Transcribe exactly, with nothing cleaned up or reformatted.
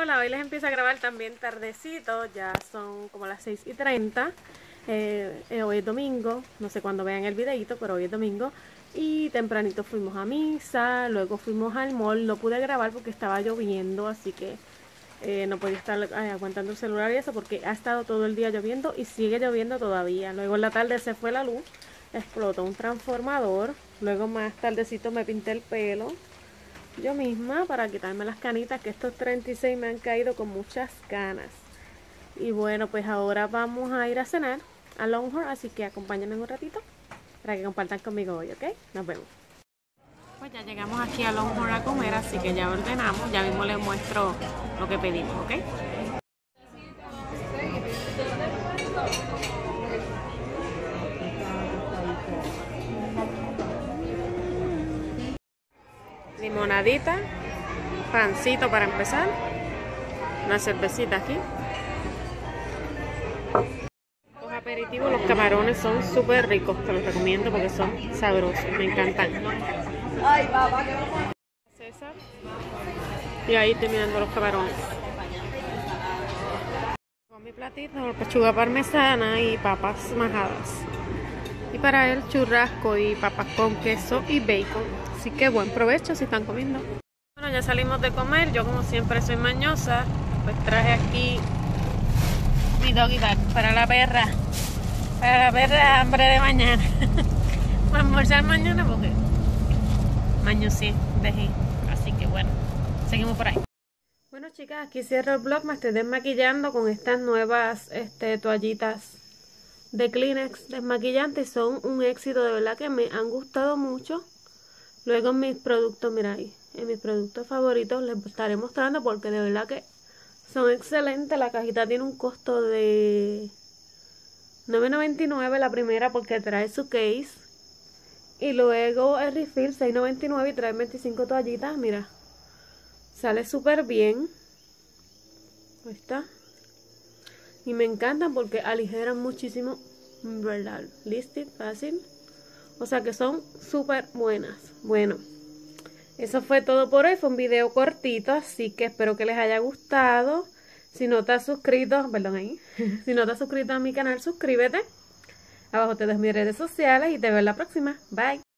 Hola, hoy les empiezo a grabar también tardecito, ya son como las seis y treinta, eh, eh, hoy es domingo, no sé cuándo vean el videito, pero hoy es domingo, y tempranito fuimos a misa, luego fuimos al mall, no pude grabar porque estaba lloviendo, así que eh, no podía estar eh, aguantando el celular y eso porque ha estado todo el día lloviendo y sigue lloviendo todavía. Luego en la tarde se fue la luz, explotó un transformador, luego más tardecito me pinté el pelo yo misma para quitarme las canitas, que estos treinta y seis me han caído con muchas canas. Y bueno, pues ahora vamos a ir a cenar a Longhorn, así que acompáñenme un ratito para que compartan conmigo hoy, ¿ok? Nos vemos. Pues ya llegamos aquí a Longhorn a comer, así que ya ordenamos, ya mismo les muestro lo que pedimos, ¿ok? Limonadita, pancito para empezar, una cervecita aquí. Los aperitivos, los camarones son súper ricos, te los recomiendo porque son sabrosos, me encantan. César. Y ahí estoy mirando los camarones. Con mi platito, pechuga parmesana y papas majadas. Y para él churrasco y papas con queso y bacon. Así que buen provecho si están comiendo. Bueno, ya salimos de comer. Yo como siempre soy mañosa, pues traje aquí mi doggy bag para la perra. Para la perra hambre de mañana. Para almorzar mañana porque mañosé dejé. Así que bueno, seguimos por ahí. Bueno chicas, aquí cierro el vlog. Me estoy desmaquillando con estas nuevas este, toallitas de Kleenex desmaquillantes. Son un éxito, de verdad que me han gustado mucho. Luego en mis productos, mira ahí, en mis productos favoritos les estaré mostrando porque de verdad que son excelentes. La cajita tiene un costo de nueve noventa y nueve la primera porque trae su case. Y luego el refill seis noventa y nueve y trae veinticinco toallitas, mira. Sale súper bien. Ahí está. Y me encantan porque aligeran muchísimo, ¿verdad? Listed, fácil. O sea que son súper buenas. Bueno, eso fue todo por hoy. Fue un video cortito, así que espero que les haya gustado. Si no te has suscrito, perdón ahí. Si no te has suscrito a mi canal, suscríbete. Abajo te dejo mis redes sociales y te veo en la próxima. Bye.